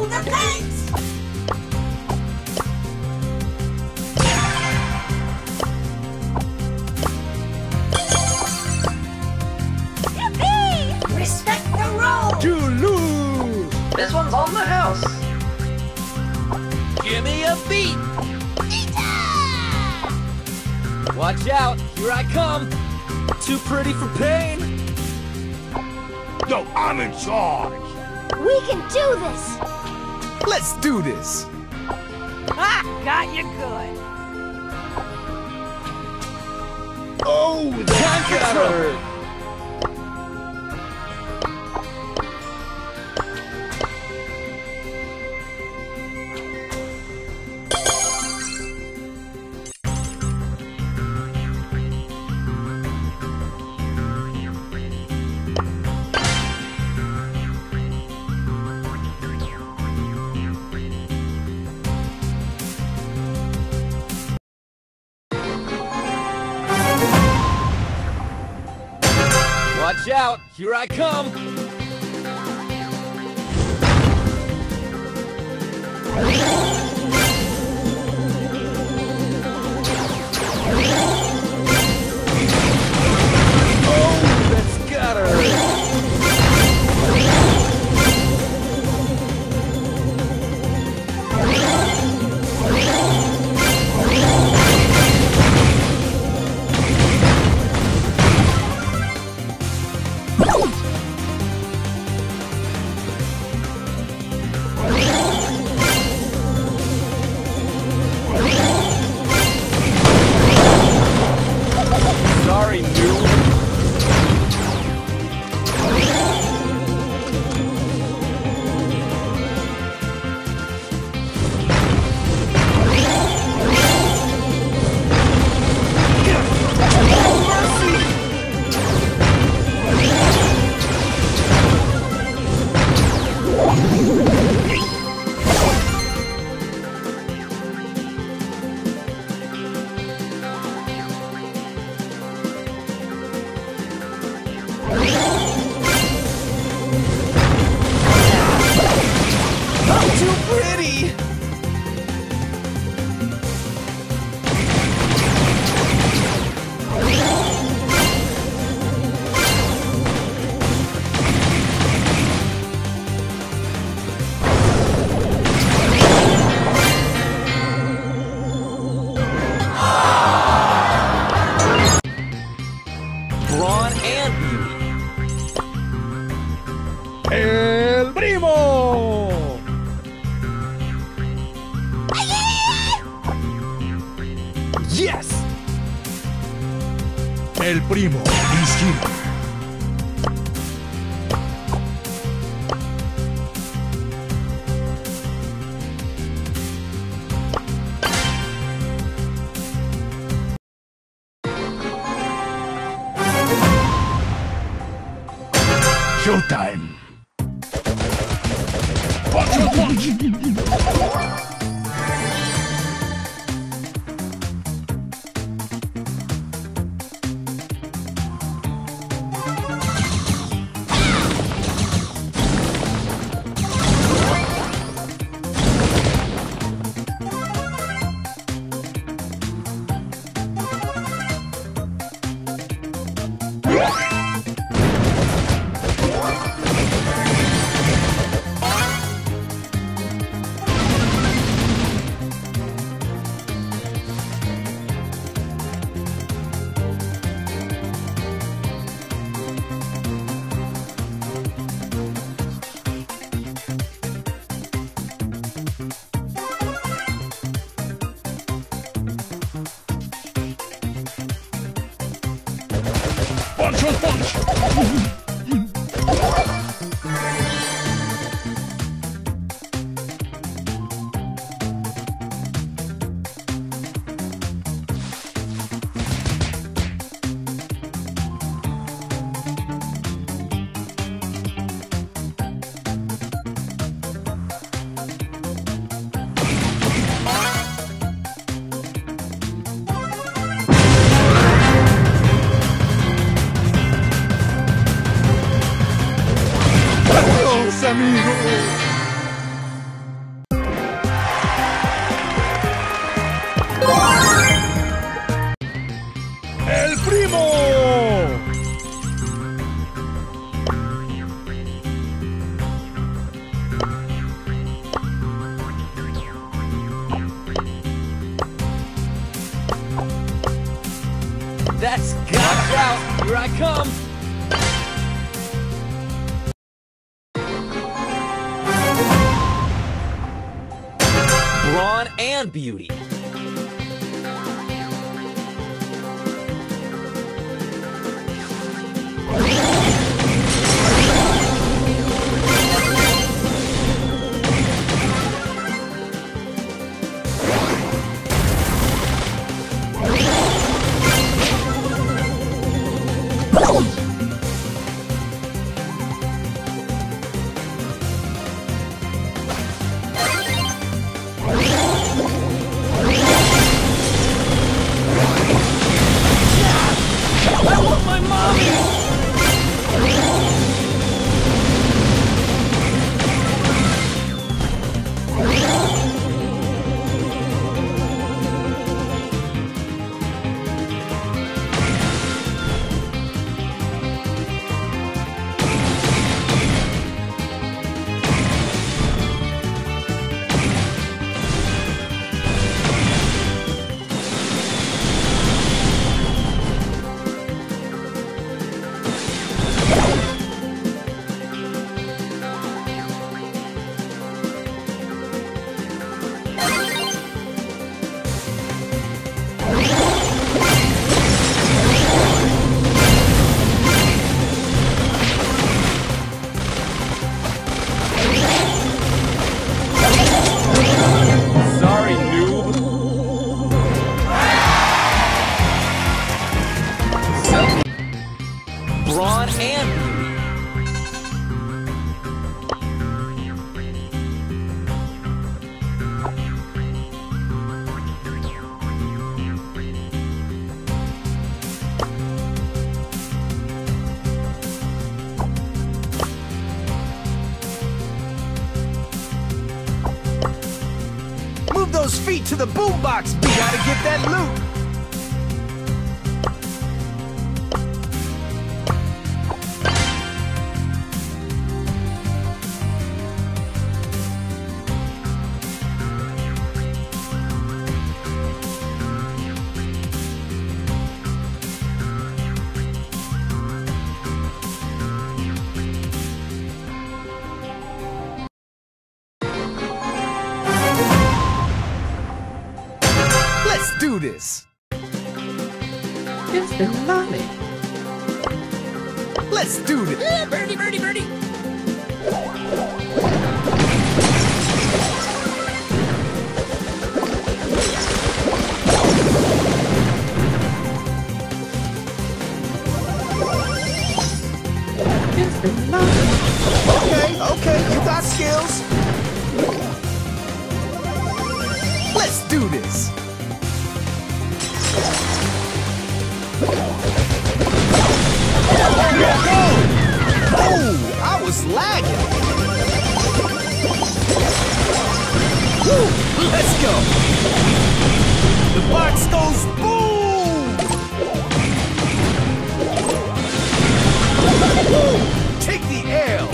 the paint! Yippee! Respect the road! You lose! This one's on the house. Give me a beat! Watch out, here I come! Too pretty for pain! No, I'm in charge! We can do this! Let's do this! Ha! Got you good! Oh, That got hurt! Watch out, here I come! Oh, that's gotta hurt! Sorry, noob. I'm too pretty! Brawn and beauty. El Primo! Yes! El Primo is here. Showtime! Punch your punch! Punch on punch! amigos. out, here I come! Brawn and beauty. Brawn and Move those feet to the boombox. We gotta get that loot. Let's do this. It's been lovely. Let's do this. Yeah, birdie, birdie, birdie. It's been lovely. Okay, you got skills. Let's do this. Oh, I was lagging. Woo, let's go. The box goes boom. Woo, take the L.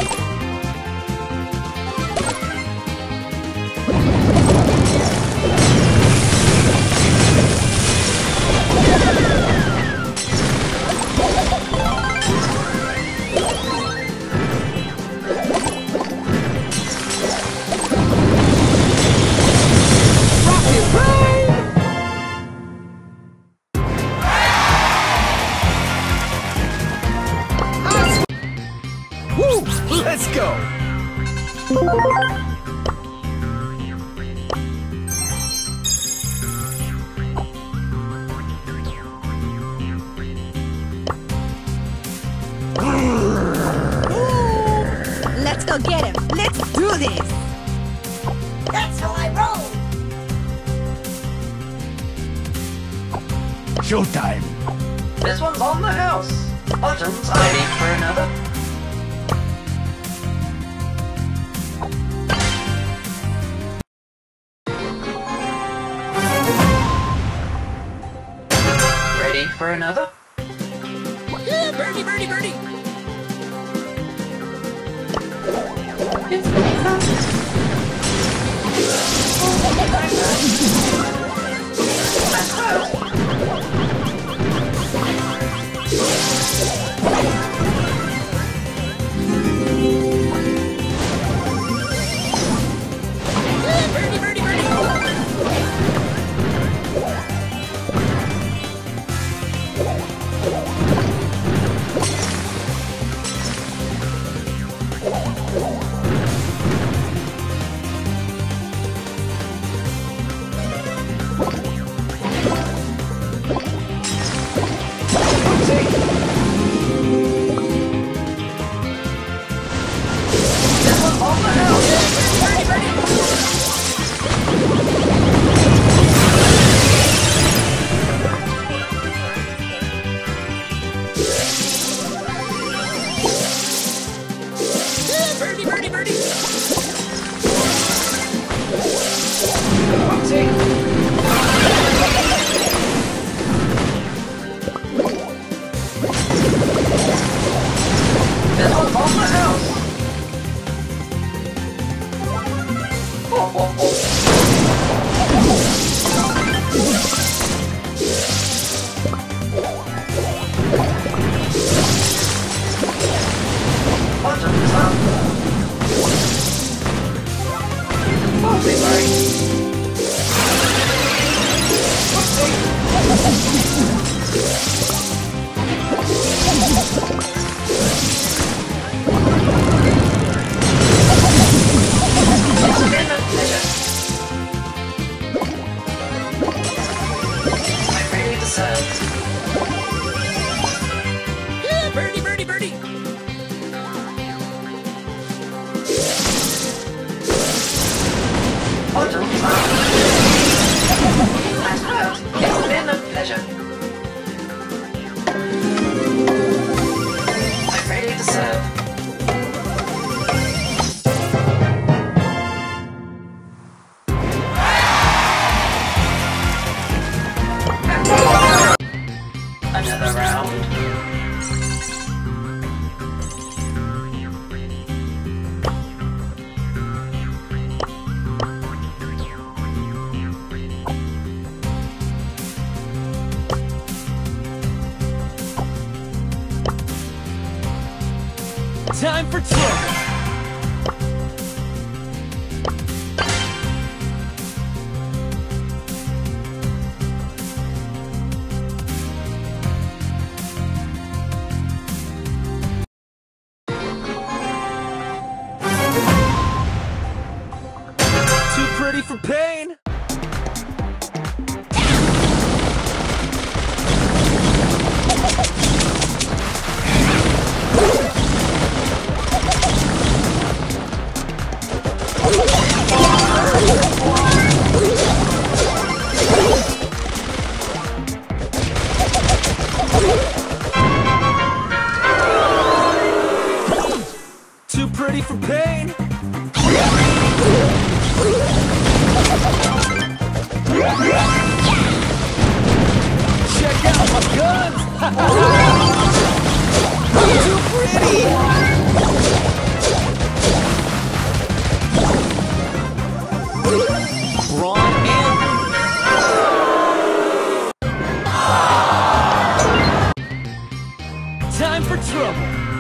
Let's go! Let's go get him. Let's do this. That's how I roll. Showtime. This one's on the house. Buttons, ready for another. Ready for another? Yeah, birdie, birdie, birdie. It's been lovely. As well. Buttons up. Moving right. Yeah, birdie, birdie, birdie. Buttons up. And out. It's been a pleasure. I'm ready to serve. Another round. Time for trouble. Too pretty for pain. Too pretty for pain. Check out my guns! Too pretty! Brawn and... Time for trouble!